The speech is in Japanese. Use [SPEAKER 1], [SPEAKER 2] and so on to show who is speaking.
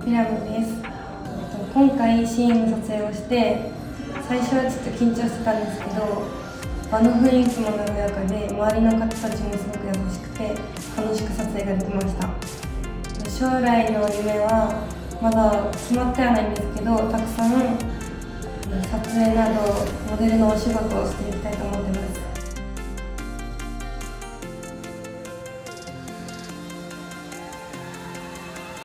[SPEAKER 1] ピラムです。今回 CM 撮影をして最初はちょっと緊張してたんですけど、場の雰囲気も和やかで周りの方たちもすごく優しくて楽しく撮影ができました。将来の夢はまだ決まってはないんですけど、たくさん撮影などモデルのお仕事をしていきたいと思います。